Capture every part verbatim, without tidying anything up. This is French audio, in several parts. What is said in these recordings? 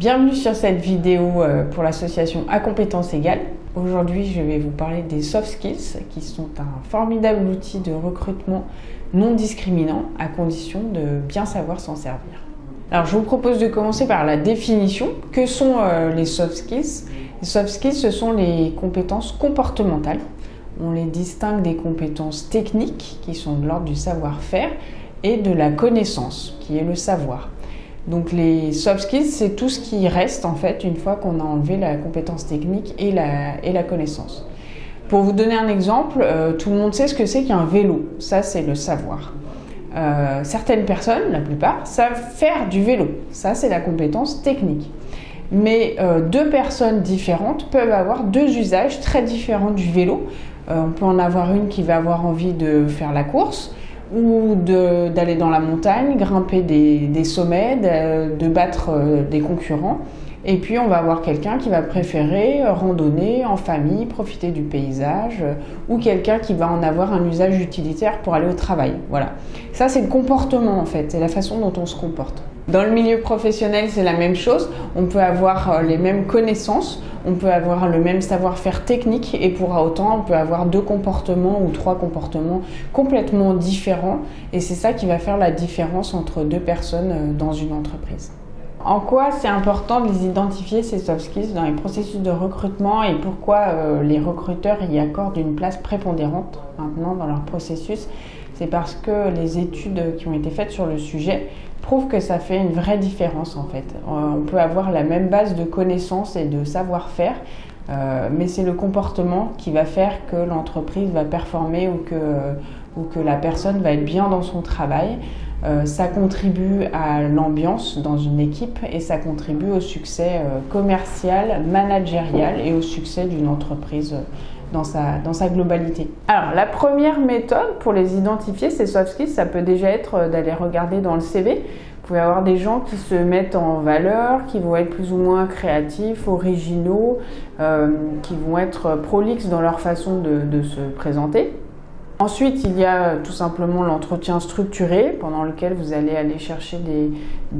Bienvenue sur cette vidéo pour l'association À Compétences Égales. Aujourd'hui, je vais vous parler des soft skills qui sont un formidable outil de recrutement non discriminant à condition de bien savoir s'en servir. Alors, je vous propose de commencer par la définition. Que sont euh, les soft skills? Les soft skills, ce sont les compétences comportementales. On les distingue des compétences techniques qui sont de l'ordre du savoir-faire et de la connaissance qui est le savoir. Donc les soft skills, c'est tout ce qui reste en fait une fois qu'on a enlevé la compétence technique et la, et la connaissance. Pour vous donner un exemple, euh, tout le monde sait ce que c'est qu'un vélo. Ça, c'est le savoir. Euh, certaines personnes, la plupart, savent faire du vélo. Ça, c'est la compétence technique. Mais euh, deux personnes différentes peuvent avoir deux usages très différents du vélo. Euh, on peut en avoir une qui va avoir envie de faire la course, ou d'aller dans la montagne, grimper des, des sommets, de, de battre euh, des concurrents. Et puis on va avoir quelqu'un qui va préférer randonner en famille, profiter du paysage, euh, ou quelqu'un qui va en avoir un usage utilitaire pour aller au travail. Voilà. Ça, c'est le comportement en fait, c'est la façon dont on se comporte. Dans le milieu professionnel, c'est la même chose. On peut avoir les mêmes connaissances, on peut avoir le même savoir-faire technique et pour autant, on peut avoir deux comportements ou trois comportements complètement différents. Et c'est ça qui va faire la différence entre deux personnes dans une entreprise. En quoi c'est important de les identifier, ces soft skills, dans les processus de recrutement et pourquoi euh, les recruteurs y accordent une place prépondérante maintenant dans leur processus? C'est parce que les études qui ont été faites sur le sujet prouvent que ça fait une vraie différence en fait. On peut avoir la même base de connaissances et de savoir-faire, euh, mais c'est le comportement qui va faire que l'entreprise va performer ou que, ou que la personne va être bien dans son travail. Euh, ça contribue à l'ambiance dans une équipe et ça contribue au succès euh, commercial, managérial et au succès d'une entreprise euh, dans sa, dans sa globalité. Alors, la première méthode pour les identifier, ces soft skills, ça peut déjà être d'aller regarder dans le C V. Vous pouvez avoir des gens qui se mettent en valeur, qui vont être plus ou moins créatifs, originaux, euh, qui vont être prolixes dans leur façon de, de se présenter. Ensuite, il y a tout simplement l'entretien structuré pendant lequel vous allez aller chercher des,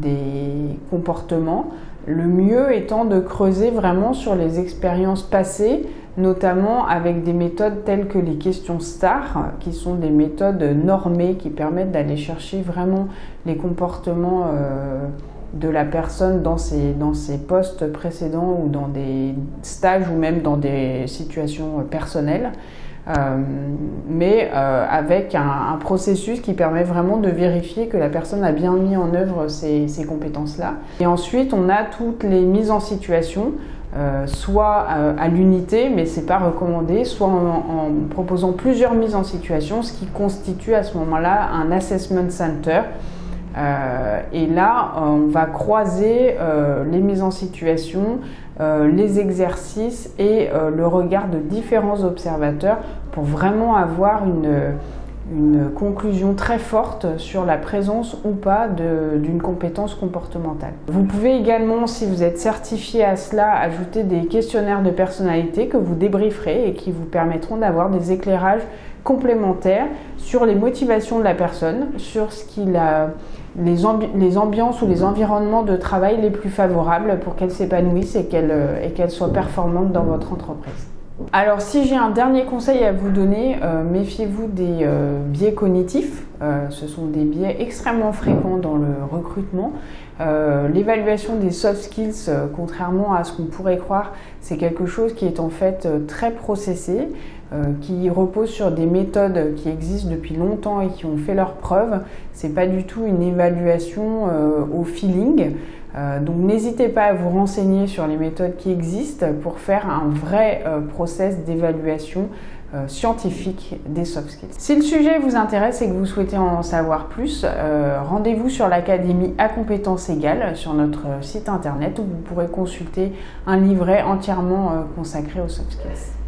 des comportements. Le mieux étant de creuser vraiment sur les expériences passées, notamment avec des méthodes telles que les questions STAR, qui sont des méthodes normées qui permettent d'aller chercher vraiment les comportements euh, de la personne dans ses, dans ses postes précédents ou dans des stages ou même dans des situations personnelles. Euh, mais euh, avec un, un processus qui permet vraiment de vérifier que la personne a bien mis en œuvre ces, ces compétences-là. Et ensuite, on a toutes les mises en situation, euh, soit euh, à l'unité, mais c'est pas recommandé, soit en, en proposant plusieurs mises en situation, ce qui constitue à ce moment-là un assessment center. Euh, et là, on va croiser euh, les mises en situation, euh, les exercices et euh, le regard de différents observateurs pour vraiment avoir une, une conclusion très forte sur la présence ou pas d'une compétence comportementale. Vous pouvez également, si vous êtes certifié à cela, ajouter des questionnaires de personnalité que vous débrieferez et qui vous permettront d'avoir des éclairages complémentaires sur les motivations de la personne, sur ce qu'il a, les, ambi les ambiances ou les environnements de travail les plus favorables pour qu'elle s'épanouisse et qu'elle et qu'elle soit performante dans votre entreprise. Alors si j'ai un dernier conseil à vous donner, euh, méfiez-vous des euh, biais cognitifs. Euh, ce sont des biais extrêmement fréquents dans le recrutement. Euh, L'évaluation des soft skills, euh, contrairement à ce qu'on pourrait croire, c'est quelque chose qui est en fait euh, très processé, euh, qui repose sur des méthodes qui existent depuis longtemps et qui ont fait leurs preuves. C'est pas du tout une évaluation euh, au feeling. Euh, donc n'hésitez pas à vous renseigner sur les méthodes qui existent pour faire un vrai euh, process d'évaluation euh, scientifique des soft skills. Si le sujet vous intéresse et que vous souhaitez en savoir plus, euh, rendez-vous sur l'Académie À Compétences Égales sur notre site internet où vous pourrez consulter un livret entièrement euh, consacré aux soft skills.